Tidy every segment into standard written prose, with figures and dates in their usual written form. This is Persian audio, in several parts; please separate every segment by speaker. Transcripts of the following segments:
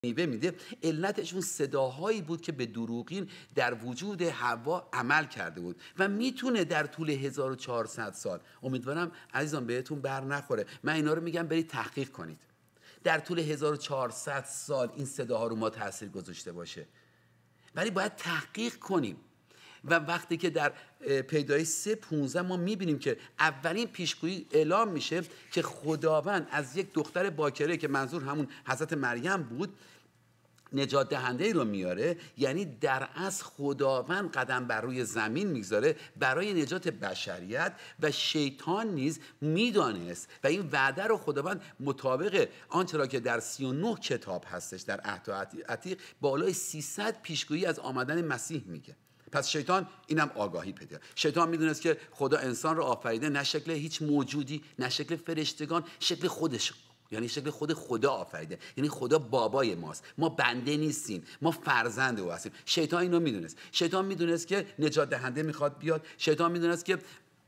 Speaker 1: میوه میده، علتش اون صداهایی بود که به دروغین در وجود حوا عمل کرده بود و میتونه در طول 1400 سال، امیدوارم عزیزان بهتون بر نخوره، من اینا رو میگم برید تحقیق کنید، در طول 1400 سال این صداها رو ما تاثیر گذاشته باشه، ولی باید تحقیق کنیم. و وقتی که در پیدایش 3:15 ما میبینیم که اولین پیشگویی اعلام میشه که خداوند از یک دختر باکره که منظور همون حضرت مریم بود نجات دهنده ای رو میاره، یعنی در اصل خداوند قدم بر روی زمین میگذاره برای نجات بشریت و شیطان نیز میدانست و این وعده رو خداوند مطابق آنچه را که در 39 کتاب هستش در عهد عتیق بالای 300 پیشگویی از آمدن مسیح میگه. پس شیطان اینم آگاهی پیدا. شیطان میدونست که خدا انسان رو آفریده نه شکل هیچ موجودی، نه شکل فرشتگان، شکل خودش، یعنی شکل خود خدا آفریده، یعنی خدا بابای ماست، ما بنده نیستیم، ما فرزند او هستیم. شیطان اینو میدونست. شیطان میدونست که نجات دهنده میخواد بیاد. شیطان میدونست که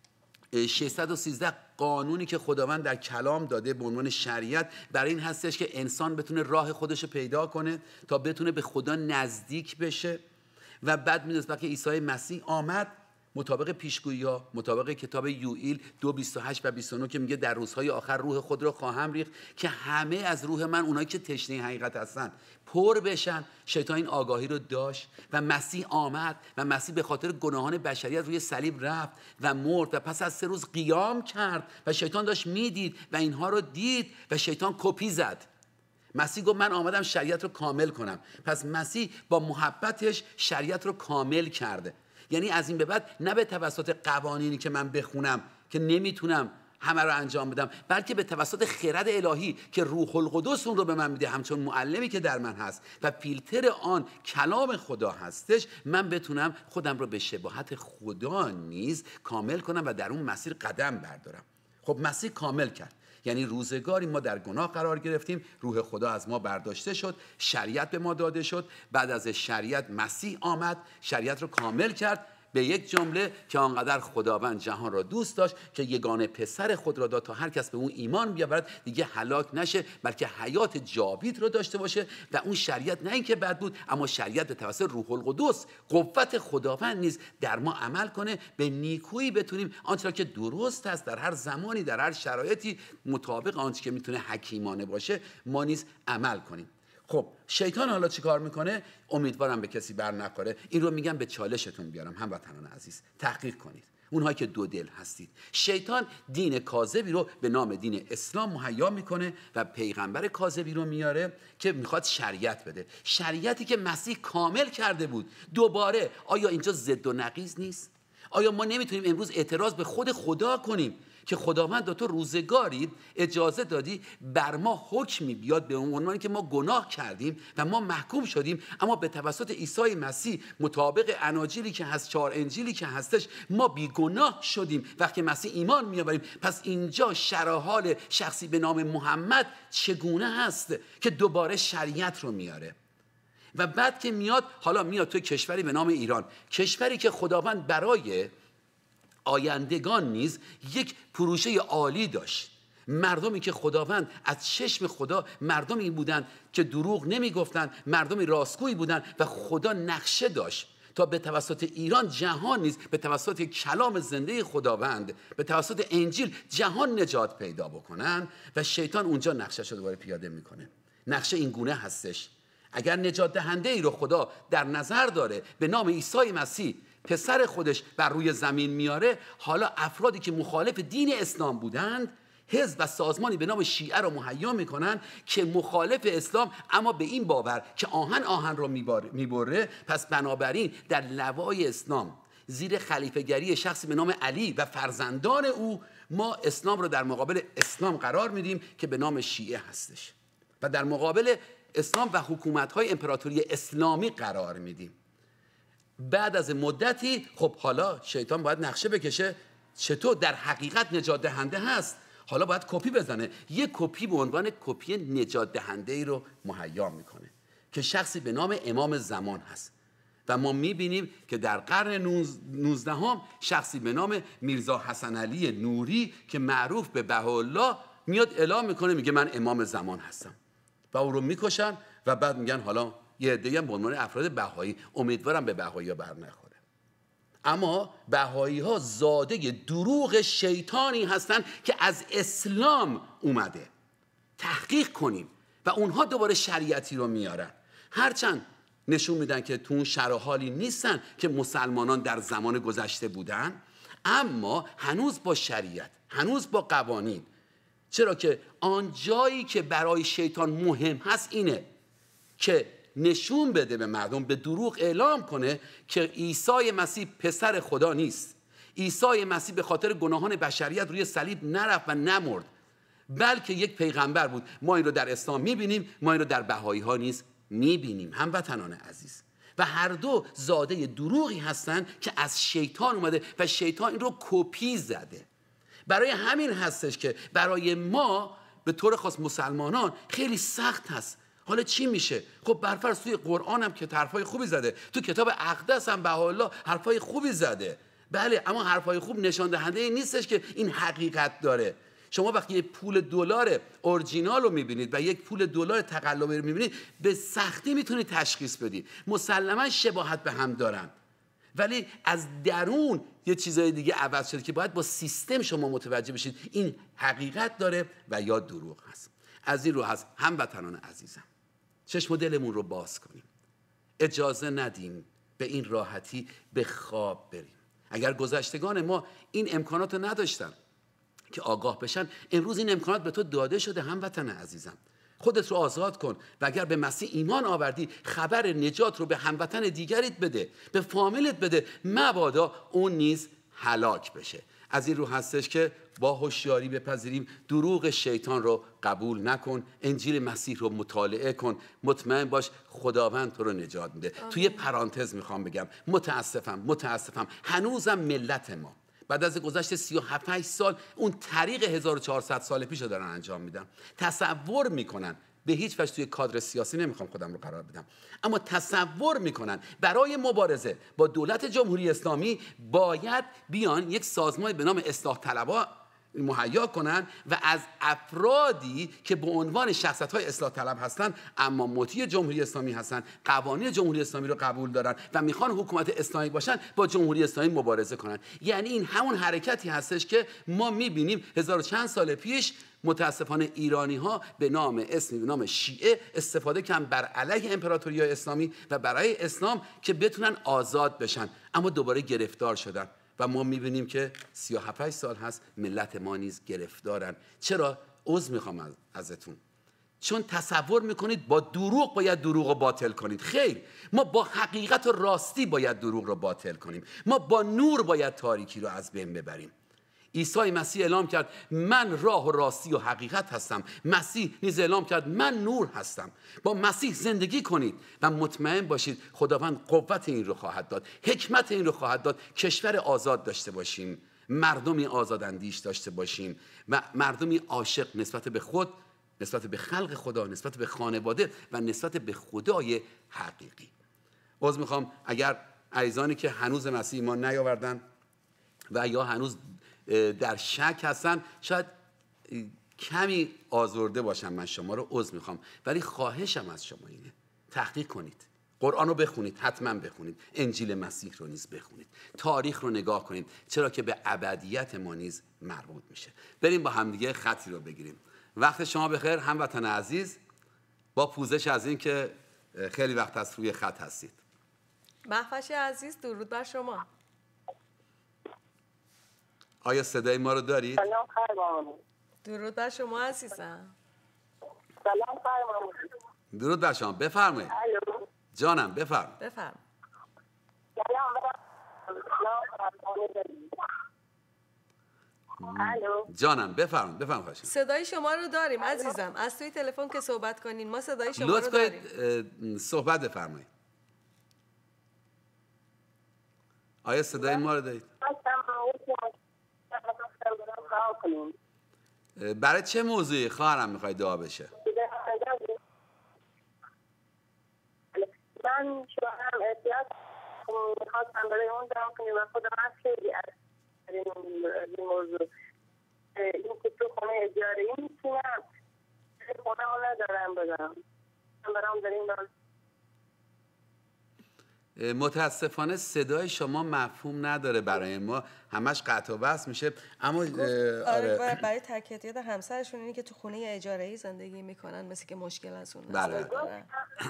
Speaker 1: 613 قانونی که خداوند در کلام داده به عنوان شریعت برای این هستش که انسان بتونه راه خودش رو پیدا کنه تا بتونه به خدا نزدیک بشه. و بعد میدونست وقتی عیسی مسیح آمد مطابق پیشگویی‌ها، مطابق کتاب یوئیل 2:28 و 29 که میگه در روزهای آخر روح خود را خواهم ریخت که همه از روح من، اونایی که تشنه حقیقت هستن، پر بشن. شیطان این آگاهی رو داشت و مسیح آمد و مسیح به خاطر گناهان بشریت روی صلیب رفت و مرد و پس از 3 روز قیام کرد و شیطان داشت میدید و اینها رو دید و شیطان کپی زد. مسیح گفت من آمدم شریعت رو کامل کنم. پس مسیح با محبتش شریعت رو کامل کرده. یعنی از این به بعد نه به توسط قوانینی که من بخونم که نمیتونم همه رو انجام بدم، بلکه به توسط خرد الهی که روح القدس اون رو به من میده، همچون معلمی که در من هست و فیلتر آن کلام خدا هستش، من بتونم خودم رو به شباهت خدا نیز کامل کنم و در اون مسیر قدم بردارم. خب مسیح کامل کرد، یعنی روزگاری ما در گناه قرار گرفتیم، روح خدا از ما برداشته شد، شریعت به ما داده شد. بعد از شریعت مسیح آمد، شریعت رو کامل کرد به یک جمله که آنقدر خداوند جهان را دوست داشت که یگانه پسر خود را داد تا هر کس به اون ایمان بیاورد دیگه هلاک نشه بلکه حیات جاوید رو داشته باشه. و اون شریعت نه اینکه بد بود، اما شریعت به توسط روح القدس، قوت خداوند نیز در ما عمل کنه، به نیکویی بتونیم آنچه را که درست است در هر زمانی در هر شرایطی مطابق آنچه که میتونه حکیمانه باشه ما نیز عمل کنیم. خب شیطان حالا چی کار میکنه؟ امیدوارم به کسی بر نخوره. این رو میگم به چالشتون بیارم هموطنان عزیز، تحقیق کنید اونهایی که دو دل هستید. شیطان دین کاذبی رو به نام دین اسلام مهیا میکنه و پیغمبر کاذبی رو میاره که میخواد شریعت بده، شریعتی که مسیح کامل کرده بود. دوباره آیا اینجا ضد و نقیض نیست؟ آیا ما نمیتونیم امروز اعتراض به خود خدا کنیم که خداوند تو روزگاری اجازه دادی بر ما حکمی بیاد به عنوان که ما گناه کردیم و ما محکوم شدیم، اما به توسط عیسی مسیح مطابق اناجیلی که هست، 4 انجیلی که هستش، ما بیگناه شدیم وقتی مسیح ایمان میآوریم. پس اینجا شرحال شخصی به نام محمد چگونه هست که دوباره شریعت رو میاره و بعد که میاد، حالا میاد توی کشوری به نام ایران، کشوری که خداوند برای آیندگان نیز یک پروژه عالی داشت. مردمی که خداوند از چشم خدا مردمی بودند که دروغ نمی گفتند، مردمی راستگویی بودند و خدا نقشه داشت تا به توسط ایران جهان نیز به توسط کلام زنده خداوند، به توسط انجیل جهان نجات پیدا بکنن. و شیطان اونجا نقشه شده دوباره پیاده میکنه. نقشه این گونه هستش: اگر نجات دهنده ای رو خدا در نظر داره به نام عیسی مسیح پسر خودش بر روی زمین میاره، حالا افرادی که مخالف دین اسلام بودند، حزب و سازمانی به نام شیعه رو مهیا میکنن که مخالف اسلام اما به این باور که آهن رو میبره. پس بنابراین در لوای اسلام زیر خلیفه‌گری شخصی به نام علی و فرزندان او ما اسلام رو در مقابل اسلام قرار میدیم که به نام شیعه هستش و در مقابل اسلام و حکومت‌های امپراتوری اسلامی قرار میدیم. بعد از مدتی خب حالا شیطان باید نقشه بکشه چطور در حقیقت نجات دهنده هست. حالا باید کپی بزنه، یک کپی به عنوان کپی نجات دهنده ای رو مهیا میکنه که شخصی به نام امام زمان هست و ما میبینیم که در قرن 19 شخصی به نام میرزا حسن علی نوری که معروف به بهاءالله میاد اعلام میکنه، میگه من امام زمان هستم و او رو میکشن و بعد میگن حالا یه عده‌ای هم به عنوان افراد بهایی، امیدوارم به بهایی‌ها بر نخوره. اما بهایی‌ها زاده دروغ شیطانی هستن که از اسلام اومده. تحقیق کنیم و اونها دوباره شریعتی رو میارن، هرچند نشون میدن که تو اون شرایطی نیستن که مسلمانان در زمان گذشته بودن، اما هنوز با شریعت، هنوز با قوانین. چرا که آن جایی که برای شیطان مهم هست اینه که نشون بده به مردم، به دروغ اعلام کنه که عیسی مسیح پسر خدا نیست. عیسی مسیح به خاطر گناهان بشریت روی صلیب نرفت و نمرد، بلکه یک پیغمبر بود. ما این رو در اسلام میبینیم، ما این رو در بهایی ها نیز میبینیم. هموطنان عزیز، و هر دو زاده دروغی هستن که از شیطان اومده و شیطان این رو کپی زده. برای همین هستش که برای ما به طور خاص مسلمانان خیلی سخت هست. حالا چی میشه؟ خب برفرض توی قرآن هم که حرفای خوبی زده، تو کتاب اقدس هم بهاءالله حرفای خوبی زده، بله، اما حرفای خوب نشان دهنده این نیستش که این حقیقت داره. شما وقتی یک پول دلار اورجینال رو میبینید و یک پول دلار تقلبی رو میبینید، به سختی میتونید تشخیص بدید. مسلما شباهت به هم دارن، ولی از درون یه چیزای دیگه عوض شده که باید با سیستم شما متوجه بشید این حقیقت داره و یا دروغ هست. از این رو هست هموطنان عزیزم، چشم و دلمون رو باز کنیم، اجازه ندیم به این راحتی به خواب بریم. اگر گذشتگان ما این امکانات رو نداشتن که آگاه بشن، امروز این امکانات به تو داده شده. هموطن عزیزم، خودت رو آزاد کن و اگر به مسیح ایمان آوردی، خبر نجات رو به هموطن دیگریت بده، به فامیلت بده، مبادا اون نیز هلاک بشه. از این رو هستش که با هوشیاری بپذیریم، دروغ شیطان رو قبول نکن، انجیل مسیح رو مطالعه کن، مطمئن باش خداوند تو رو نجات میده. توی پرانتز میخوام بگم متاسفم هنوزم ملت ما بعد از گذشت 37 سال اون طریق 1400 سال پیش رو دارن انجام میدن. تصور میکنن، به هیچ وجه توی کادر سیاسی نمیخوام خودم رو قرار بدم، اما تصور میکنن برای مبارزه با دولت جمهوری اسلامی باید بیان یک سازمان به نام اصلاح طلبها مهیا کنن و از افرادی که به عنوان شخصیت‌های اصلاح طلب هستن اما مطیع جمهوری اسلامی هستن، قوانین جمهوری اسلامی رو قبول دارن و میخوان حکومت اسلامی باشن، با جمهوری اسلامی مبارزه کنن. یعنی این همون حرکتی هستش که ما میبینیم 1000 و چند سال پیش متاسفانه ایرانی ها به نام اسمی به نام شیعه استفاده کردن بر علیه امپراتوری اسلامی و برای اسلام که بتونن آزاد بشن، اما دوباره گرفتار شدن و ما میبینیم که 37 سال هست ملت ما نیز گرفتارن. چرا؟ عذر میخوام ازتون، چون تصور میکنید با دروغ باید دروغ رو باطل کنید. خیر، ما با حقیقت و راستی باید دروغ رو باطل کنیم. ما با نور باید تاریکی رو از بین ببریم. عیسی مسیح اعلام کرد من راه و راستی و حقیقت هستم. مسیح نیز اعلام کرد من نور هستم. با مسیح زندگی کنید و مطمئن باشید خداوند قوت این رو خواهد داد، حکمت این رو خواهد داد، کشور آزاد داشته باشیم، مردمی آزاداندیش داشته باشیم و مردمی عاشق نسبت به خود، نسبت به خلق خدا، نسبت به خانواده و نسبت به خدای حقیقی. عذر میخوام اگر عزیزانی که هنوز مسیح ایمان نیاوردن و یا هنوز در شک هستن شاید کمی آزرده باشم، من شما رو عذر میخوام، ولی خواهشم از شما اینه تحقیق کنید، قرآن رو بخونید، حتما بخونید، انجیل مسیح رو نیز بخونید، تاریخ رو نگاه کنید، چرا که به ابدیت ما نیز مربوط میشه. بریم با همدیگه خطی رو بگیریم. وقت شما بخیر هموطن عزیز، با پوزش از این که خیلی وقت از روی خط هستید.
Speaker 2: مهوش عزیز درود بر شما.
Speaker 1: آیا صدای ما رو دارید؟
Speaker 3: سلام خانم.
Speaker 2: درود بر شما عزیزم.
Speaker 3: سلام خانم.
Speaker 1: درود بر شما، بفرمایید.
Speaker 3: الو.
Speaker 1: جانم بفرمایید.
Speaker 2: بفرم.
Speaker 3: الو.
Speaker 1: جانم بفرمایید.
Speaker 2: صدای شما رو داریم عزیزم، از توی تلفن که صحبت کنین ما صدای شما
Speaker 1: لطف
Speaker 2: رو داریم.
Speaker 1: کنید صحبت بفرمایید. آیا صدای ما رو دارید؟ برای چه موضوعی خواهرم میخوای دعا بشه؟
Speaker 3: من شوهرم احتیاط میخواستم برای اون دعا کنیم و خودم از خیلی از این موضوع این که تو خونه اجاره این میتونم خونه ها ندارم بدم. میخواستم برام داریم برام.
Speaker 1: متاسفانه صدای شما مفهوم نداره برای ما، همش قطع و وصل میشه. اما
Speaker 2: آره برای تاکیدات همسرشون اینه که تو خونه اجاره‌ای زندگی میکنن، مثل که مشکل از اون
Speaker 1: بله.
Speaker 2: داره.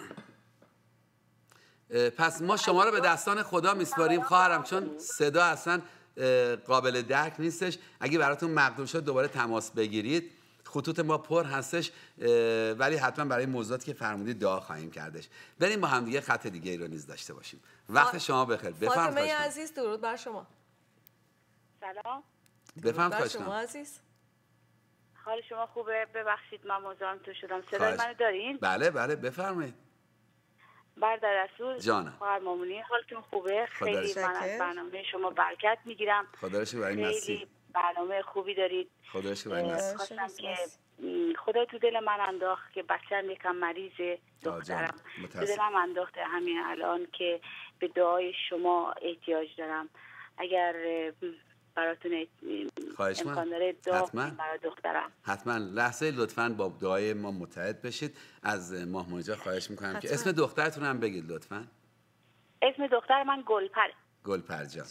Speaker 1: پس ما شما رو به دستان خدا میسپاریم خواهرم، چون صدا اصلا قابل درک نیستش. اگه براتون مقدور شد دوباره تماس بگیرید، خطوط ما پر هستش، ولی حتما برای موضوعاتی که فرمودید دعا خواهیم کردش. بریم با هم دیگه خط دیگه ای رو نیز داشته باشیم. وقت شما بخیر. بفرمایید.
Speaker 2: فاطمه عزیز درود بر شما.
Speaker 4: سلام.
Speaker 1: بفرمایید.
Speaker 2: بر شما عزیز.
Speaker 4: حال شما خوبه؟ ببخشید من مزاحمتون شدم. صدای منو دارین؟
Speaker 1: بله بله بفرمایید.
Speaker 4: برادر رسول
Speaker 1: جانم.
Speaker 4: خواهر مامونی حالتون خوبه؟ خیلی من از برنامه شما برکت میگیرم.
Speaker 1: خدا رو شکر برای نصیب.
Speaker 4: خیلی برنامه خوبی دارید.
Speaker 1: خدا رو شکر برای نصیب.
Speaker 4: خواستم که خدا تو دل من انداخت که بچه‌م یکم مریضه، دخترم تو دلم انداخته همین الان که به دعای شما احتیاج دارم. اگر براتون امکان داره دعا برای دخترم.
Speaker 1: حتما لحظه لطفاً با دعای ما متحد بشید. از ماه منجا خواهش میکنم که اسم دخترتون هم بگید لطفاً.
Speaker 4: اسم دختر من
Speaker 1: گلپر جان.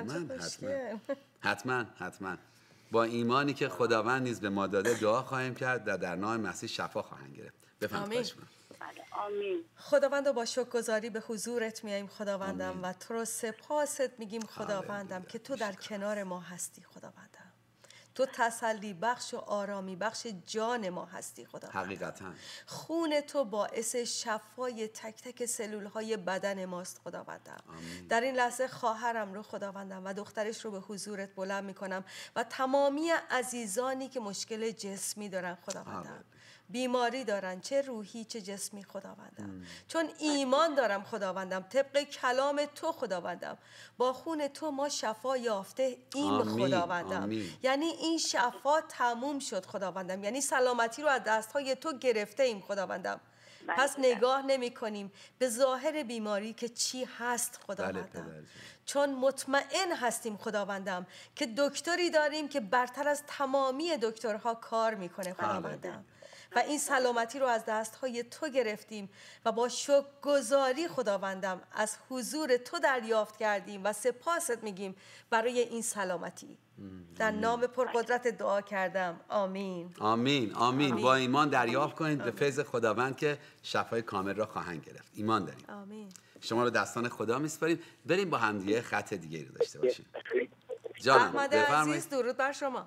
Speaker 1: حتما با ایمانی که خداوند نیز به ما داده دعا خواهیم کرد و در نام مسیح شفا خواهند گرفت. بفرمایید.
Speaker 4: آمین.
Speaker 2: خداوند با شکرگزاری به حضورت میاییم خداوندم و تو رو سپاست میگیم خداوندم که تو در کنار ما هستی خداوندم. تو تسلی بخش و آرامی بخش جان ما هستی خداوندم.
Speaker 1: حقیقتا
Speaker 2: خون تو باعث شفای تک تک سلول های بدن ماست خداوندم. در این لحظه خواهرم رو خداوندم و دخترش رو به حضورت بلند میکنم و تمامی عزیزانی که مشکل جسمی دارن خداوندم، بیماری دارن، چه روحی چه جسمی خداوندم، چون ایمان دارم خداوندم طبق کلام تو خداوندم با خون تو ما شفا یافته این خداوندم. یعنی این شفا تموم شد خداوندم، یعنی سلامتی رو از دستهای تو گرفته ایم خداوندم. پس نگاه نمی کنیم به ظاهر بیماری که چی هست خداوندم، چون مطمئن هستیم خداوندم که دکتری داریم که برتر از تمامی دکترها کار میکنه خداوندم. و این سلامتی رو از دستهای تو گرفتیم و با شکرگزاری خداوندم از حضور تو دریافت کردیم و سپاست میگیم برای این سلامتی. در نام پرقدرت دعا کردم. آمین.
Speaker 1: آمین. آمین. با ایمان دریافت کنید به فیض خداوند که شفای کامل را خواهند گرفت. ایمان داریم.
Speaker 2: آمین.
Speaker 1: شما رو دستان خدا میسپاریم. بریم با هم دیگه خط دیگه رو داشته باشیم. جانم
Speaker 2: احمد عزیز درود بر شما.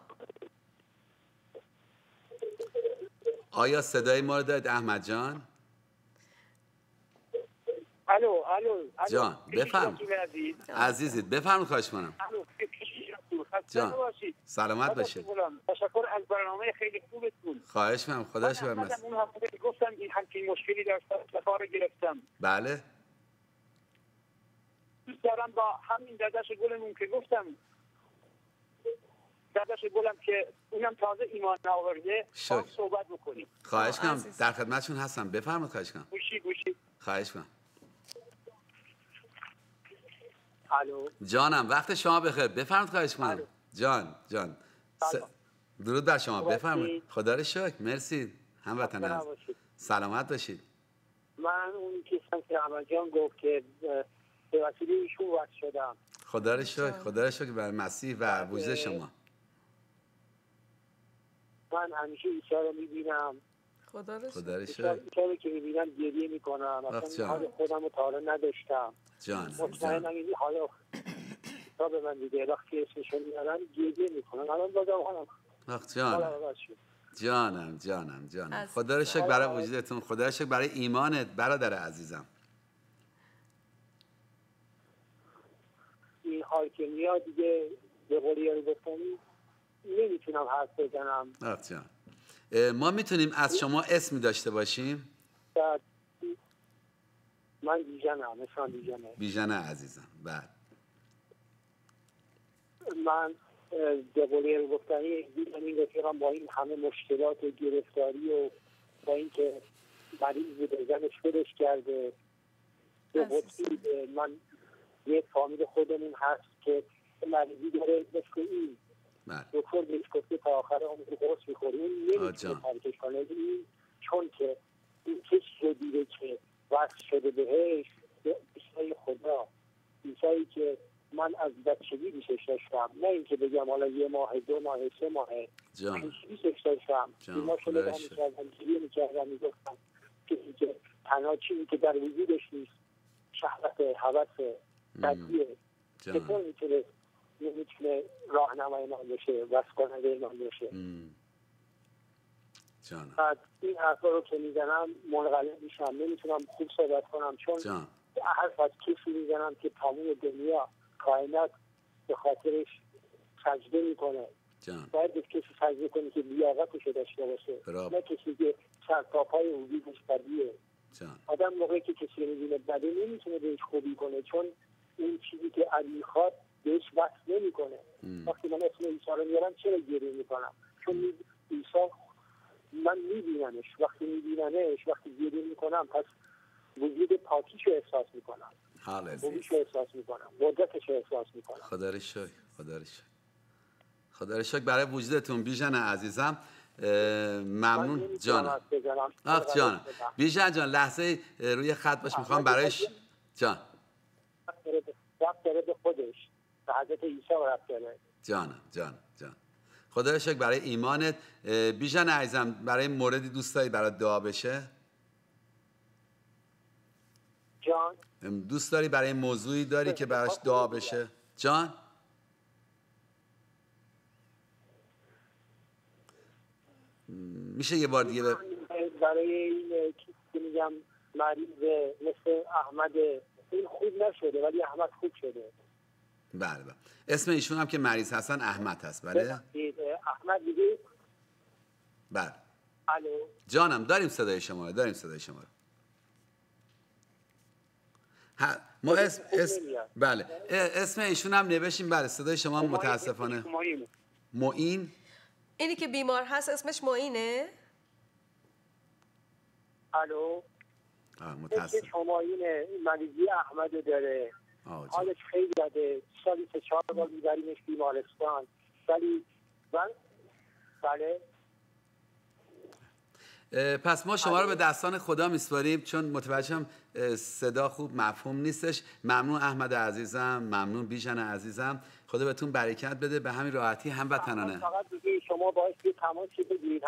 Speaker 1: آیا صدای ما رو دارید احمد جان؟
Speaker 5: الو
Speaker 1: جان بفرمایید. عزیزید بفرمایید خواهش کنم. جان سلامت باشید.
Speaker 5: تشکر از برنامه خیلی خوبتون.
Speaker 1: خواهش می‌کنم. خدا شکر.
Speaker 5: من اون هفته گفتم این همچین مشکلی داشتم شفا رو گرفتم.
Speaker 1: بله.
Speaker 5: دوست دارم با همین دردش گلمون که گفتم دردش گلم که اونم تازه ایمان آورده صحبت بکنیم.
Speaker 1: خواهش کنم. در خدمتشون هستم. بفرمایید خواهش کنم.
Speaker 5: گوشی.
Speaker 1: خواهش کنم.
Speaker 5: الو.
Speaker 1: جانم وقت شما بخیر. بفرمایید خواهش کنم. جان. درود بر شما. بفرمایید. خدا رو شکر. مرسی. هموطن عزیز. سلامت باشید.
Speaker 5: من اون کسی که احمد جان گفت که به وسیله ایشون وصل شدم.
Speaker 1: خدا رو شکر بر مسیح و وجود شما.
Speaker 5: من همیشه عیسی رو میبینم.
Speaker 2: خدا رو
Speaker 5: شکر. عیسی که میبینم گریه میکنم. اصلا حال خودم رو تا حالا نداشتم. مطمئنم این حالا تا به من دیگه وقتی اسمشون میارن گریه میکنم. الان بازم
Speaker 1: جانم. خدا رو شکر برای وجودتون. خدا رو شکر برای ایمانت برادر عزیزم.
Speaker 5: این حال که میاد دیگه به قولی رو گفتنی نمیتونم حرف بزنم.
Speaker 1: ما میتونیم از شما اسمی داشته باشیم؟
Speaker 5: من بیژنم.
Speaker 1: بیژن عزیزم. بعد
Speaker 5: من به قولی رو گفتنی دیدم این رفیقم با این همه مشکلات و گرفتاری و با این که مریض بوده زنش خودش کرده من یک فامیل خودمون هست که مریضی داره مثل این دکتر بهش گفته تا آخر عمر قرص می‌خوره این نمی‌تونه ترکش کنه چون که این کسی رو دیده که وصل شده بهش، عیسی خدا، عیسی که من از بچگی دوستش داشتم، نه اینکه بگم حالا 1 ماه 2 ماه 3 ماه، من دوستش داشتم. اینا شده با میکردم، گریه میکردم، میگفتم کسی که تنها چیزی که در وجودش نیست شهوت، هوس، بدیه، چطور میتونه راهنمای من بشه، وصل کننده من بشه. بعد این حرفا رو که میزنم منقلب میشم، نمیتونم خوب صحبت کنم، چون حرف از کسی میزنم که تمام دنیا کائنات به خاطرش سجده میکنه. باید به کسی سجده کنی که لیاقتشو داشته باشه، نه کسی که سرتاپای وجودش بدیه. آدم موقعی که کسی رو میبینه بده نمیتونه بهش خوبی کنه، چون این چیزی که علی میخواد بهش وصل نمیکنه. وقتی من اسم عیسی رو میارم چرا گریه میکنم؟ چون عیسی من میبینمش، وقتی میبینمش، وقتی گریه میکنم، پس وجود پاکیشو احساس میکنم، خوبیشو احساس میکنم، قدرتشو احساس میکنم.
Speaker 1: خدا رو شکر، خدا رو شکر، خدا رو شکر برای وجودتون بیژن عزیزم. ممنون جانم. آخ جانم، بیژن جان لحظه روی خط باش، میخوام برایش جان
Speaker 5: رفت داره به خودش، به حضرت عیسی رفت داره.
Speaker 1: جان خدا رو شکر برای ایمانت. بیژن عزیزم برای موردی دوست داری برات دعا بشه؟
Speaker 5: جان
Speaker 1: دوست داری برای موضوعی داری که براش دعا بشه؟ جان میشه یه بار دیگه
Speaker 5: برای این که میگم مریض مثل احمد، این خوب نشده ولی احمد خوب شده.
Speaker 1: بله اسم ایشون هم که مریض هستن احمد هست. بله
Speaker 5: احمد دیگه.
Speaker 1: بله
Speaker 5: الو
Speaker 1: جانم، داریم صدای شما ما بله اسم ایشون هم نوشیم. بله صدای شما متاسفانه. معین.
Speaker 2: اینی که بیمار هست اسمش معینه؟
Speaker 5: الو
Speaker 1: متاسف.
Speaker 5: معینه، مریضی احمد داره، حالش خیلی بده، سالی 4 بار میبریمش بیمارستان. ولی بله
Speaker 1: پس ما شما رو به دستان خدا میسپاریم، چون متوجهم صدا خوب مفهوم نیستش. ممنون احمد عزیزم، ممنون بیژن عزیزم، خدا بهتون برکت بده. به همین راحتی هموطنانه
Speaker 5: فقط دیگه شما باعث تماسی بگیرید.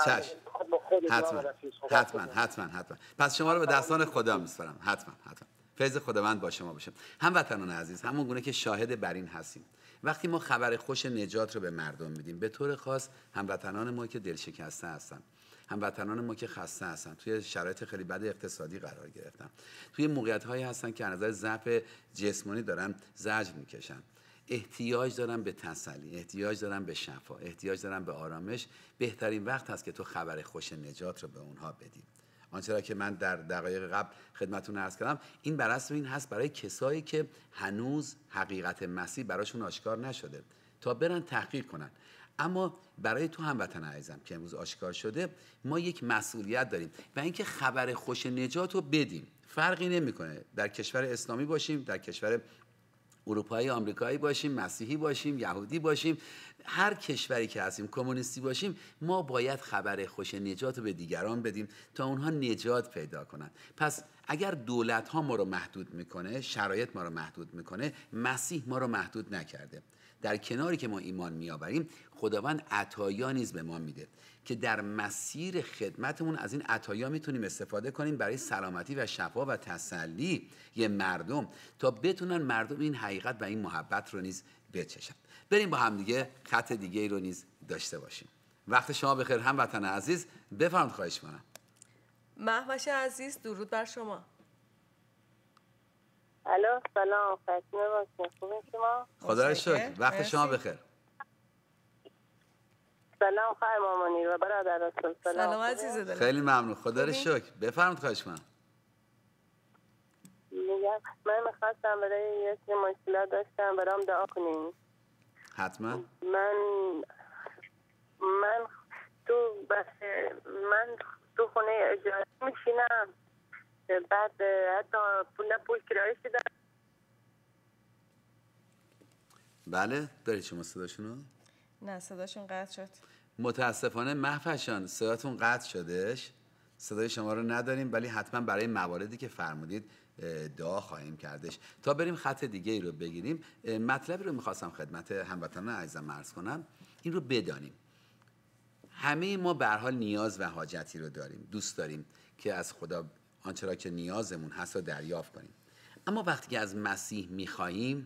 Speaker 1: حتما. پس شما رو به دستان خدا میسپارم. حتما فیض خداوند با شما باشه. هموطنان عزیز، همون گونه که شاهد بر این هستیم، وقتی ما خبر خوش نجات رو به مردم میدیم، به طور خاص هموطنان ما که دلشکسته هستن، هموطنان ما که خسته هستن، توی شرایط خیلی بد اقتصادی قرار گرفتن، توی موقعیت‌هایی هستن که از نظر ضعف جسمانی دارن زجر میکشن، احتیاج دارن به تسلی، احتیاج دارن به شفا، احتیاج دارن به آرامش، بهترین وقت هست که تو خبر خوش نجات رو به اونها بدی. آنچه را که من در دقایق قبل خدمتتون عرض کردم، این بر اساس این هست برای کسایی که هنوز حقیقت مسیح براشون آشکار نشده تا برن تحقیق کنن. اما برای تو هموطن عزیزم که امروز آشکار شده، ما یک مسئولیت داریم و اینکه خبر خوش نجات رو بدیم. فرقی نمیکنه در کشور اسلامی باشیم، در کشور اروپایی، آمریکایی باشیم، مسیحی باشیم، یهودی باشیم، هر کشوری که هستیم، کمونیستی باشیم، ما باید خبر خوش نجات رو به دیگران بدیم تا اونها نجات پیدا کنن. پس اگر دولت ها ما رو محدود میکنه، شرایط ما رو محدود میکنه، مسیح ما رو محدود نکرده. در کناری که ما ایمان میآوریم، خداوند عطایا نیز به ما میده که در مسیر خدمتمون از این عطایا میتونیم استفاده کنیم برای سلامتی و شفا و تسلی مردم، تا بتونن مردم این حقیقت و این محبت رو نیز بچشن. بریم با هم دیگه خط دیگه ای رو نیز داشته باشیم. وقت شما بخیر هموطن عزیز، بفرمایید. خواهش کنم.
Speaker 2: مهوش عزیز، درود بر شما.
Speaker 3: الو سلام، فاطمه باشم. خوبین شما؟
Speaker 1: خدا رو شکر. وقت شما بخیر.
Speaker 3: سلام خواهر مامانی و برادر رسول.
Speaker 2: سلام عزیز دلم.
Speaker 1: خیلی ممنون. خدا رو شکر. بفرمایید. خواهش کنم.
Speaker 3: میگم من میخواستم برای یه سری مشکلات داشتم برام دعا کنین.
Speaker 1: حتما.
Speaker 3: من تو خونه اجاره میشینم، بعد حتی پول کرایه شدم.
Speaker 1: بله دارید شما صداشونو؟
Speaker 2: نه صداشون قطع شد.
Speaker 1: متاسفانه مهفشان صداتون قطع شدش. صدای شما رو نداریم، ولی حتما برای مواردی که فرمودید دعا خواهیم کردش. تا بریم خط دیگه ای رو بگیریم، مطلبی رو میخواستم خدمت هموطنان عزیزم عرض کنم. این رو بدانیم همه ما به هر حال نیاز و حاجتی رو داریم، دوست داریم که از خدا آنچه را که نیازمون هست رو دریافت کنیم. اما وقتی که از مسیح میخواهیم،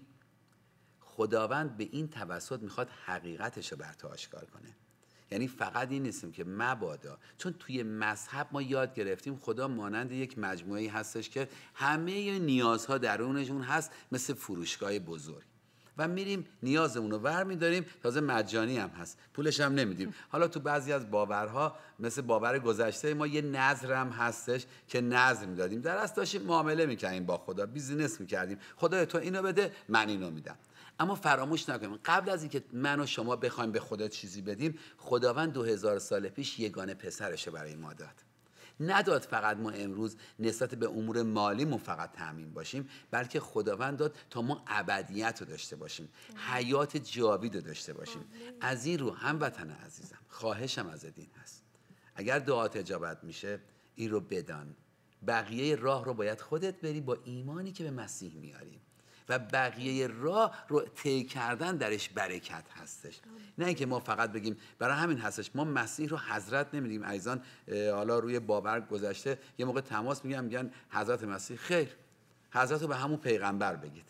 Speaker 1: خداوند به این توسط میخواد حقیقتش رو بر تو آشکار کنه. یعنی فقط این نیستیم که مبادا، چون توی مذهب ما یاد گرفتیم خدا مانند یک مجموعه‌ای هستش که همه نیازها درونشون هست، مثل فروشگاه بزرگ، و میریم نیازمون رو برمی‌داریم، تازه مجانی هم هست، پولش هم نمیدیم. حالا تو بعضی از باورها مثل باور گذشته ما یه نذر هم هستش که نذر میدادیم، در اصل داشتیم معامله میکردیم با خدا، بیزینس میکردیم، خدا تو اینو بده من اینو میدم. اما فراموش نکنیم قبل از اینکه من و شما بخوایم به خدا چیزی بدیم، خداوند 2000 سال پیش یگانه پسرش برای ما داد. نداد فقط ما امروز نسبت به امور مالیمون فقط تامین باشیم، بلکه خداوند داد تا ما ابدیت رو داشته باشیم، حیات جاوید رو داشته باشیم. از این رو هموطن عزیزم خواهشم از این هست، اگر دعات اجابت میشه این رو بدان، بقیه راه رو باید خودت بری با ایمانی که به مسیح میاریم، و بقیه راه رو طی کردن درش برکت هستش. نه اینکه ما فقط بگیم، برای همین هستش ما مسیح رو حضرت نمیدیم. عزیزان حالا روی باور گذشته یه موقع تماس میگن حضرت مسیح، خیر، حضرت رو به همون پیغمبر بگید.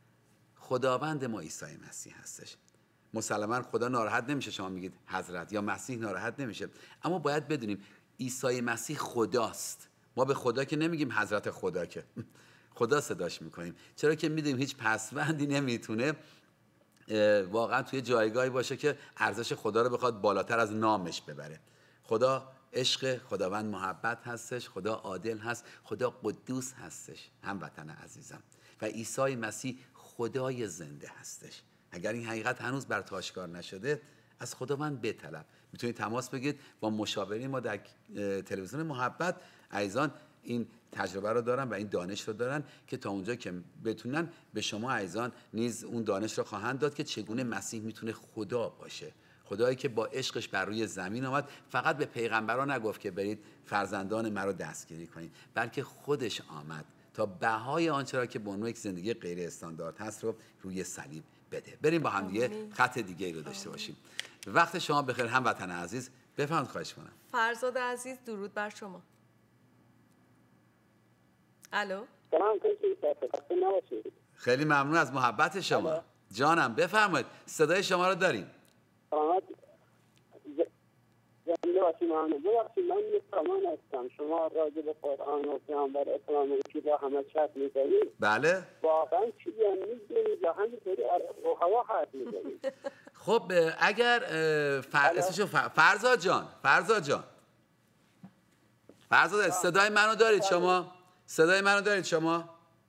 Speaker 1: خداوند ما عیسی مسیح هستش. مسلماً خدا ناراحت نمیشه شما میگید حضرت، یا مسیح ناراحت نمیشه، اما باید بدونیم عیسی مسیح خداست. ما به خدا که نمیگیم حضرت خدا، که خدا صداش میکنیم، چرا که میدونیم هیچ پسوندی نمیتونه واقعا توی جایگاهی باشه که ارزش خدا رو بخواد بالاتر از نامش ببره. خدا عشق، خداوند محبت هستش، خدا عادل هست، خدا قدوس هستش هموطن عزیزم، و عیسی مسیح خدای زنده هستش. اگر این حقیقت هنوز بر تو آشکار نشده، از خداوند بطلب. میتونید تماس بگیرید با مشاورین ما در تلویزیون محبت. عزیزان این تجربه رو دارن و این دانش رو دارن که تا اونجا که بتونن به شما عزیزان نیز اون دانش رو خواهند داد که چگونه مسیح میتونه خدا باشه، خدایی که با عشقش بر روی زمین آمد، فقط به پیغمبران نگفت که برید فرزندان مرا دستگیری کنید، بلکه خودش آمد تا بهای آنچه را که به عنوان یک زندگی غیر استاندارد هست رو روی صلیب بده. بریم با هم دیگه خط دیگه رو داشته باشیم. وقت شما بخیر هموطن عزیز. بفرمایید، خواهش کنم.
Speaker 2: فرزاد عزیز درود بر شما. الو.
Speaker 1: خیلی ممنون از محبت شما جانم، بفرمایید، صدای شما رو داریم.
Speaker 5: من مسلمان هستم. شما راجع به قرآن و پیامبر اسلام که با همه چت می‌کنید،
Speaker 1: بله
Speaker 5: واقعا چیزی هم می‌دونید یا همینطوری رو هوا حرف می‌زنید؟
Speaker 1: خب اگر فرزاد جان صدای منو دارید شما؟ صدای منو دارید شما؟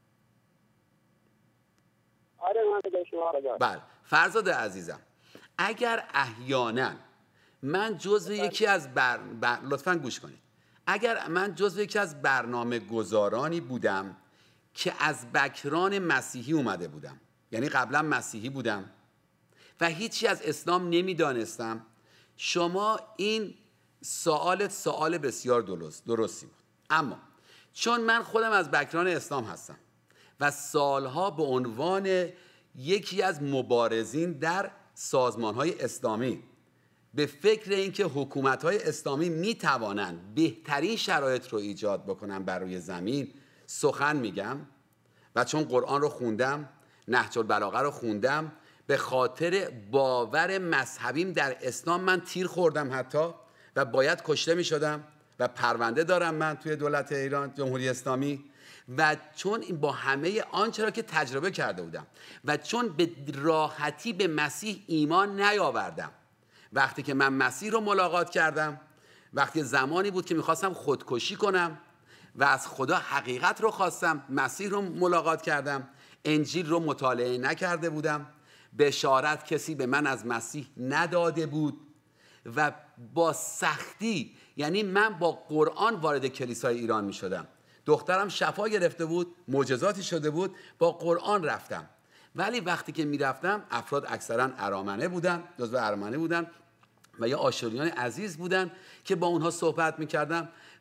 Speaker 5: آره من صدای شما رو دارم.
Speaker 1: بله فرزاد عزیزم، اگر احیانا من جزو یکی از لطفاً گوش کنید، اگر من جزو یکی از برنامه گذارانی بودم که از بکران مسیحی اومده بودم، یعنی قبلا مسیحی بودم و هیچی از اسلام نمیدانستم، شما این سوال بسیار درستی بود. اما چون من خودم از بکران اسلام هستم و سالها به عنوان یکی از مبارزین در سازمان‌های اسلامی به فکر اینکه حکومت‌های اسلامی می‌توانند بهترین شرایط رو ایجاد بکنن بر روی زمین سخن میگم، و چون قرآن رو خوندم، نهج البلاغه رو خوندم، به خاطر باور مذهبیم در اسلام من تیر خوردم حتی و باید کشته می‌شدم و پرونده دارم من توی دولت ایران جمهوری اسلامی، و چون با همه آنچه را که تجربه کرده بودم و چون به راحتی به مسیح ایمان نیاوردم، وقتی که من مسیح رو ملاقات کردم، وقتی زمانی بود که میخواستم خودکشی کنم و از خدا حقیقت رو خواستم، مسیح رو ملاقات کردم، انجیل رو مطالعه نکرده بودم، بشارت کسی به من از مسیح نداده بود و با سختی، یعنی من با قرآن وارد کلیسای ایران می شدم، دخترم شفا گرفته بود، معجزاتی شده بود، با قرآن رفتم. ولی وقتی که می رفتم افراد اکثرا ارامنه بودن، جزو ارامنه بودن و یا آشوریان عزیز بودن که با اونها صحبت می کردم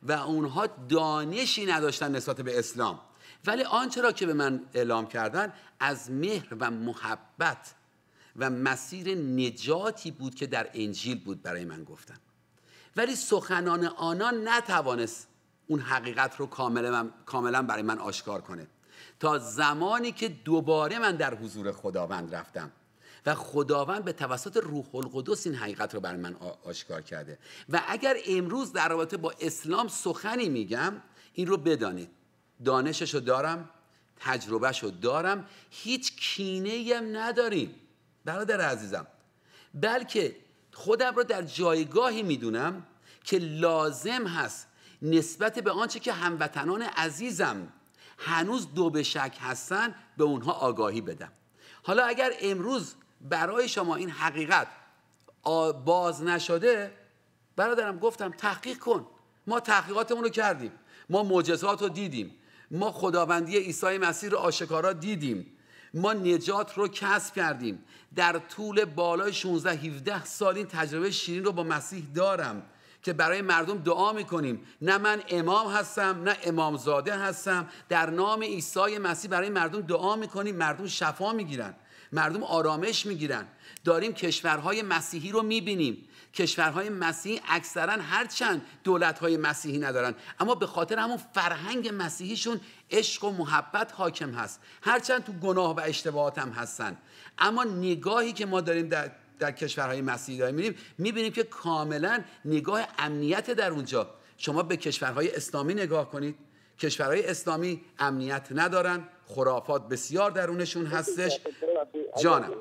Speaker 1: و اونها دانشی نداشتن نسبت به اسلام، ولی آنچه را که به من اعلام کردن از مهر و محبت و مسیر نجاتی بود که در انجیل بود برای من گفتن. ولی سخنان آنان نتوانست اون حقیقت رو کاملا برای من آشکار کنه تا زمانی که دوباره من در حضور خداوند رفتم و خداوند به توسط روح القدس این حقیقت رو برای من آشکار کرده. و اگر امروز در رابطه با اسلام سخنی میگم، این رو بدانید دانششو دارم، تجربهشو دارم، هیچ کینه‌ای هم نداریم برادر عزیزم، بلکه خودم رو در جایگاهی میدونم که لازم هست نسبت به آنچه که هموطنان عزیزم هنوز دو به شک هستن به اونها آگاهی بدم. حالا اگر امروز برای شما این حقیقت باز نشده، برادرم گفتم تحقیق کن. ما تحقیقاتمون رو کردیم، ما معجزات رو دیدیم، ما خداوندی عیسی مسیح رو آشکارا دیدیم، ما نجات رو کسب کردیم. در طول بالای 16-17 سال این تجربه شیرین رو با مسیح دارم که برای مردم دعا میکنیم. نه من امام هستم نه امامزاده هستم، در نام عیسی مسیح برای مردم دعا میکنیم، مردم شفا میگیرن، مردم آرامش میگیرن. داریم کشورهای مسیحی رو میبینیم، کشورهای مسیحی اکثرا هرچند دولتهای مسیحی ندارن اما به خاطر همون فرهنگ مسیحیشون عشق و محبت حاکم هست، هرچند تو گناه و اشتباهات هم هستن. اما نگاهی که ما داریم در کشورهای مسیحی داریم میبینیم که کاملا نگاه امنیت در اونجا. شما به کشورهای اسلامی نگاه کنید، کشورهای اسلامی امنیت ندارن، خرافات بسیار درونشون هستش. جانم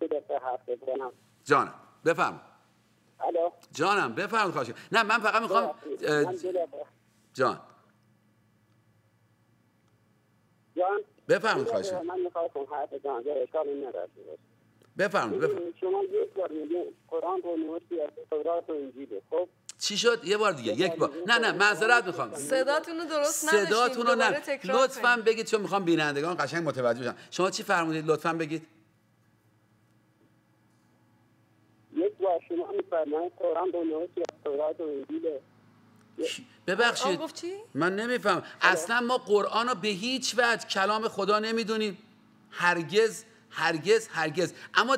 Speaker 1: بفرم. جانم بفرمایید. خواهش. نه من فقط میخوام جان بفرمایید. خواهش.
Speaker 5: من میخواستم حرف جان اشکالی نداره.
Speaker 1: بفرمایید.
Speaker 5: شما یک بار میگین قرآن رو نوشتی از تورات و انجیل. خب
Speaker 1: چی شد؟ یه بار دیگه، یک بار. نه معذرت میخوام.
Speaker 2: صداتون رو درست نداشتیم.
Speaker 1: صداتون رو لطفاً بگید چون میخوام بینندگان قشنگ متوجه بشن. شما چی فرمودید؟ لطفاً بگید.
Speaker 5: یک بار شما میفرمایید قرآن رو نوشتی از تورات و انجیل.
Speaker 1: ببخشید من نمیفهم. اصلا ما قرآن رو به هیچ وجه کلام خدا نمیدونیم، هرگز هرگز هرگز. اما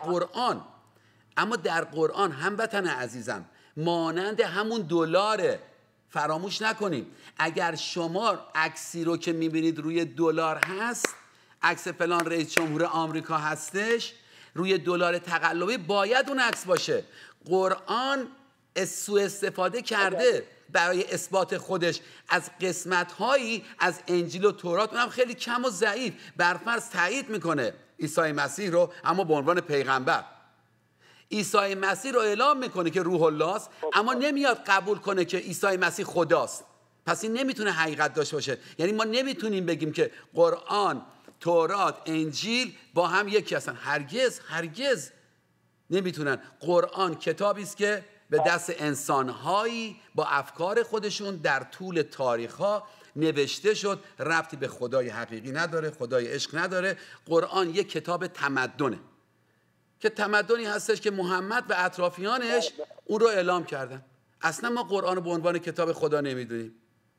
Speaker 1: در قرآن هموطن عزیزم مانند همون دلاره. فراموش نکنیم اگر شما عکسی رو که میبینید روی دلار هست، عکس فلان رئیس جمهور آمریکا هستش روی دلار تقلبی، باید اون عکس باشه. قرآن سوء استفاده کرده برای اثبات خودش از قسمت‌هایی از انجیل و تورات، اونم خیلی کم و ضعیف. برفرض تایید میکنه عیسی مسیح رو اما به عنوان پیغمبر. عیسی مسیح رو اعلام میکنه که روح الله است اما نمیاد قبول کنه که عیسی مسیح خداست. پس این نمیتونه حقیقت داشته باشه. یعنی ما نمیتونیم بگیم که قرآن، تورات، انجیل با هم یکی هستن. هرگز هرگز نمیتونن. قرآن کتابی است که به دست انسانهایی با افکار خودشون در طول تاریخ‌ها نوشته شد، ربطی به خدای حقیقی نداره، خدای عشق نداره. قرآن یک کتاب تمدنه که تمدنی هستش که محمد و اطرافیانش اون رو اعلام کردن. اصلا ما قرآن رو به عنوان کتاب خدا نمیدونیم.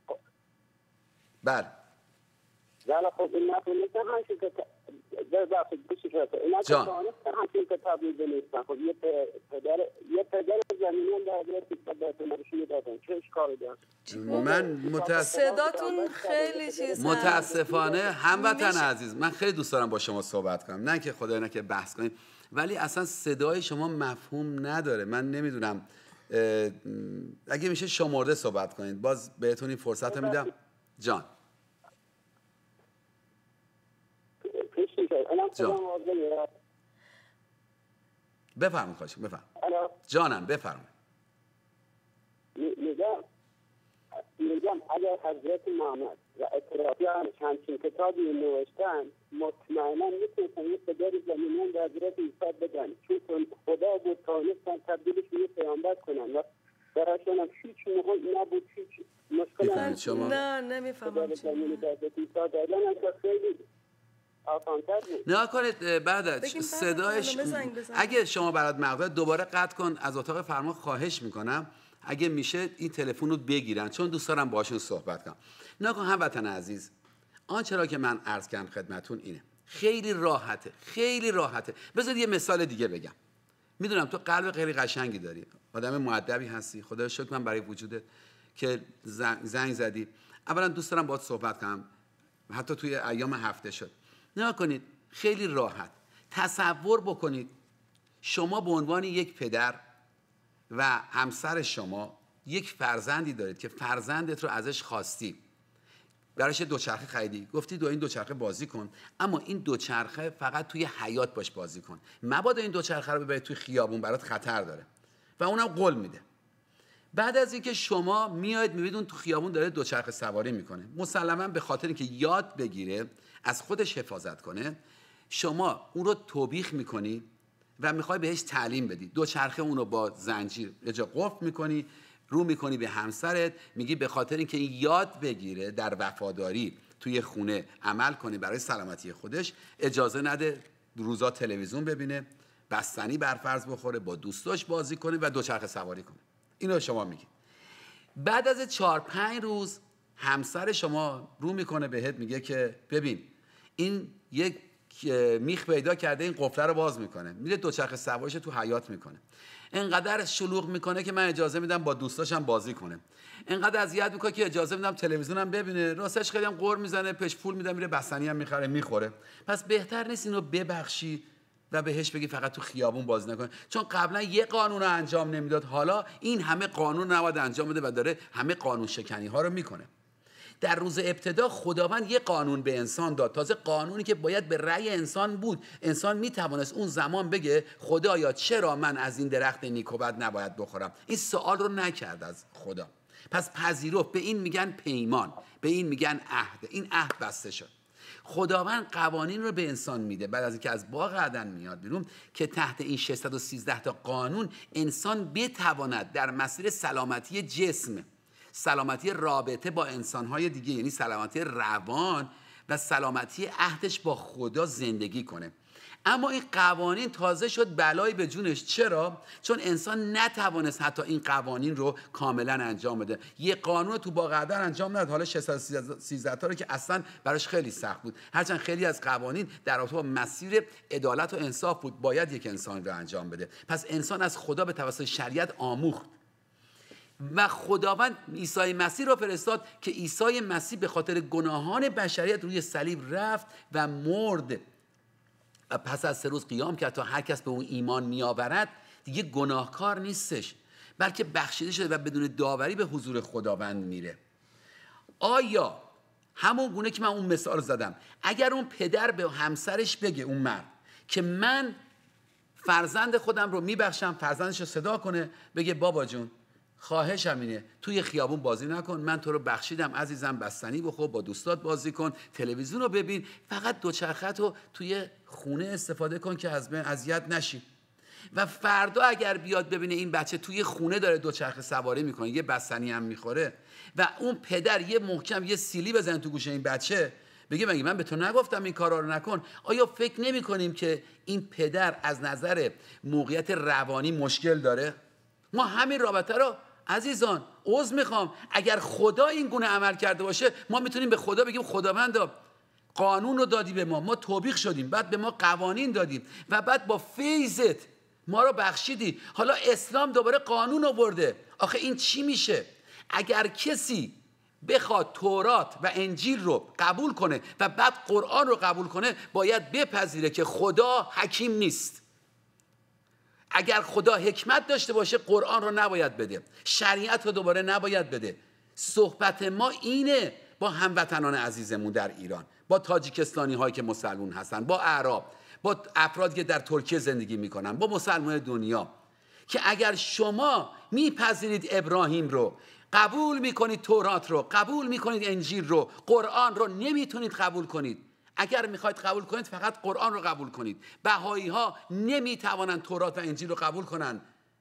Speaker 1: بله.
Speaker 5: ولی خب این نتونستن همچین که
Speaker 1: جان
Speaker 5: همچین کتاب میدونستن. خب یه پدر زمینیان در حضرت دادن چه اشکالی دارد؟
Speaker 1: من
Speaker 2: صداتون خیلی چیز
Speaker 1: متاسفانه هموطن عزیز، من خیلی دوست دارم با شما صحبت کنم، نه که خدای نه که بحث کنیم، ولی اصلا صدای شما مفهوم نداره. من نمیدونم اگه میشه شمرده صحبت کنید، باز بهتون این فرصت رو میدم. جان بفرمایید. خواهش بفرمایید. جانم بفرمایید.
Speaker 5: میگم اگر حضرت محمد و اطرافیانش همچین کتابی نوشتن، مطمئنا میتونستن یه پدر زمینیان به حضرت عیسی بدن، چون خدا بود تانستن تبدیلش به یه پیامبر کنن و برایشان هم هیچ موقع نبود هیچ مشکل.
Speaker 2: نه نمیفهمم
Speaker 1: نه کنید. بعد صدایش اگه شما برات مقدار دوباره قطع کن، از اتاق فرمان خواهش میکنم. اگه میشه این تلفن رو بگیرن، چون دوست دارم باشون صحبت کنم. نگاه هموطن عزیز، آنچه را که من عرض کردم خدمتون اینه، خیلی راحته، خیلی راحته. بذار یه مثال دیگه بگم. میدونم تو قلب خیلی قشنگی داری، آدم مؤدبی هستی، خدا شکر من برای وجودت که زنگ زدی. اولا دوست دارم باهات صحبت کنم، حتی توی ایام هفته شد. نگاه کنید، خیلی راحت تصور بکنید شما به عنوان یک پدر و همسر شما یک فرزندی دارید که فرزندت رو ازش خواستی، براش دوچرخه خریدی، گفتی این دوچرخه بازی کن، اما این دوچرخه فقط توی حیاط باش بازی کن، مبادا این دوچرخه رو ببری توی خیابون، برات خطر داره، و اونم قول میده. بعد از اینکه شما میاید میبینید اون تو خیابون داره دوچرخه سواری میکنه، مسلما به خاطر اینکه یاد بگیره از خودش حفاظت کنه، شما اون رو توبیخ میکنی و میخوای بهش تعلیم بدی. دوچرخه اون رو با زنجیر یه جا قفل میکنی، رو میکنی به همسرت، میگی به خاطر اینکه این یاد بگیره در وفاداری توی خونه عمل کنه برای سلامتی خودش، اجازه نده روزا تلویزیون ببینه، بستنی برفرض بخوره، با دوستاش بازی کنه و دوچرخه سواری کنه. اینو شما میگی. بعد از 4-5 روز همسر شما رو میکنه بهت، میگه که ببین این یک میخ پیدا کرده، این قفله رو باز میکنه، میره دوچرخه سواریش تو حیاط میکنه، انقدر شلوغ میکنه که من اجازه میدم با دوستاشم بازی کنه، انقدر اذیت میکنه که اجازه میدم تلویزیونم ببینه، راستش خیلی هم قور میزنه، پش پول میدم میره بستنی هم میخره میخوره. پس بهتر نیست اینو ببخشی و بهش بگی فقط تو خیابون بازی نکنه، چون قبلا یه قانون رو انجام نمیداد، حالا این همه قانون نباید انجام بده و داره همه قانون شکنی ها رو میکنه. در روز ابتدا خداوند یه قانون به انسان داد، تازه قانونی که باید به رأی انسان بود. انسان میتوانست اون زمان بگه خدایا چرا من از این درخت نیک و بد نباید بخورم؟ این سوال رو نکرد از خدا، پس پذیرفت. به این میگن پیمان، به این میگن عهد. این عهد بسته شد. خداوند قوانین رو به انسان میده بعد از اینکه از باغ عدن میاد بیرون، که تحت این 613 تا قانون انسان بتواند در مسیر سلامتی جسم، سلامتی رابطه با انسانهای دیگه، یعنی سلامتی روان و سلامتی عهدش با خدا زندگی کنه. اما این قوانین تازه شد بلایی به جونش. چرا؟ چون انسان نتوانست حتی این قوانین رو کاملا انجام بده. یه قانون تو باغ عدن انجام نداد، حالا 613 تا رو که اصلا براش خیلی سخت بود، هرچند خیلی از قوانین در رابطه با مسیر عدالت و انصاف بود، باید یک انسان رو انجام بده. پس انسان از خدا به توسط شریعت آموخت و خداوند عیسی مسیح را فرستاد که عیسی مسیح به خاطر گناهان بشریت روی صلیب رفت و مرد و پس از 3 روز قیام کرد تا هر کس به اون ایمان می آورد دیگه گناهکار نیستش، بلکه بخشیده شده و بدون داوری به حضور خداوند میره. آیا همون گونه که من اون مثال زدم، اگر اون پدر به همسرش بگه، اون مرد، که من فرزند خودم رو میبخشم، فرزندش رو صدا کنه بگه بابا جون خواهشم اینه توی خیابون بازی نکن، من تو رو بخشیدم عزیزم، بستنی بخور، با دوستات بازی کن، تلویزیون رو ببین، فقط دوچرخت رو توی خونه استفاده کن که از اذیت نشی. و فردا اگر بیاد ببینه این بچه توی خونه داره دوچرخه سواری میکنه، یه بستنی هم میخوره، و اون پدر یه محکم یه سیلی بزنه تو گوش این بچه، بگه مگه من به تو نگفتم این کارا رو نکن؟ آیا فکر نمی کنیم که این پدر از نظر موقعیت روانی مشکل داره؟ ما همین رابطه رو عزیزان عذر میخوام، اگر خدا این گونه عمل کرده باشه، ما میتونیم به خدا بگیم خداوندا قانون رو دادی به ما توبیخ شدیم، بعد به ما قوانین دادیم و بعد با فیضت ما رو بخشیدی، حالا اسلام دوباره قانون آورده. آخه این چی میشه؟ اگر کسی بخواد تورات و انجیل رو قبول کنه و بعد قرآن رو قبول کنه، باید بپذیره که خدا حکیم نیست. اگر خدا حکمت داشته باشه قرآن رو نباید بده، شریعت رو دوباره نباید بده. صحبت ما اینه با هموطنان عزیزمون در ایران، با تاجیکستانی هایی که مسلمون هستن، با اعراب، با افرادی که در ترکیه زندگی میکنن، با مسلمان دنیا، که اگر شما میپذیرید ابراهیم رو، قبول میکنید تورات رو، قبول میکنید انجیل رو، قرآن رو نمیتونید قبول کنید. اگر میخواید قبول کنید فقط قرآن رو قبول کنید. بهایی ها نمیتوانند تورات و انجیل رو قبول کنند،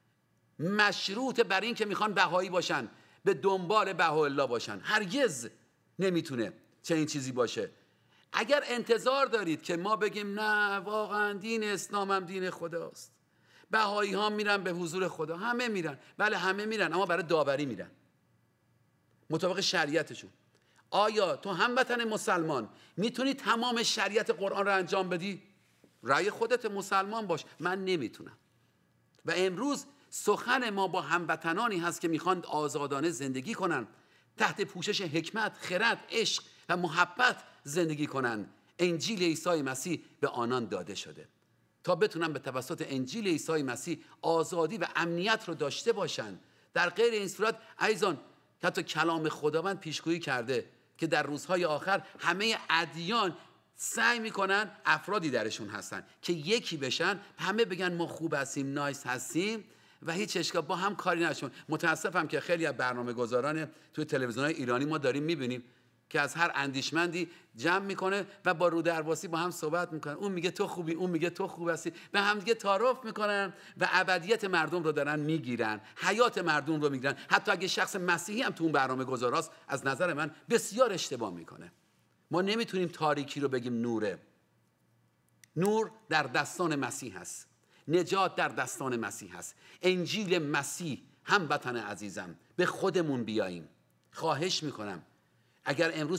Speaker 1: مشروط بر این که میخوان بهایی باشن، به دنبال بهاءالله باشن. هرگز نمیتونه چنین چیزی باشه. اگر انتظار دارید که ما بگیم نه واقعا دین اسلام هم دین خداست، بهایی ها میرن به حضور خدا، همه میرن، بله همه میرن، اما برای داوری میرن مطابق شریعتشون. آیا تو هموطن مسلمان میتونی تمام شریعت قرآن رو انجام بدی؟ رأی خودت، مسلمان باش. من نمیتونم. و امروز سخن ما با هموطنانی هست که میخوان آزادانه زندگی کنن، تحت پوشش حکمت، خرد، عشق و محبت زندگی کنن. انجیل عیسی مسیح به آنان داده شده تا بتونن به توسط انجیل عیسی مسیح آزادی و امنیت رو داشته باشن. در غیر این صورت عزیزان، حتی کلام خداوند پیشگویی کرده که در روزهای آخر همه ادیان سعی میکنن افرادی درشون هستن که یکی بشن، همه بگن ما خوب هستیم، نایس هستیم و هیچ اشکال با هم کاری نداشتن. متاسفم که خیلی از برنامه‌گذاران توی تلویزیون‌های ایرانی ما داریم میبینیم که از هر اندیشمندی جمع میکنه و با رودرباسی با هم صحبت میکنن، اون میگه تو خوبی، اون میگه تو خوب هستی، به هم دیگه تعارف میکنن و ابدیت مردم رو دارن میگیرن، حیات مردم رو میگیرن. حتی اگه شخص مسیحی هم تو اون برنامه‌گذاراست، از نظر من بسیار اشتباه میکنه. ما نمیتونیم تاریکی رو بگیم نوره. نور در دستان مسیح هست، نجات در دستان مسیح هست. انجیل مسیح، هموطن عزیزم، به خودمون بیاییم. خواهش میکنم اگر امروز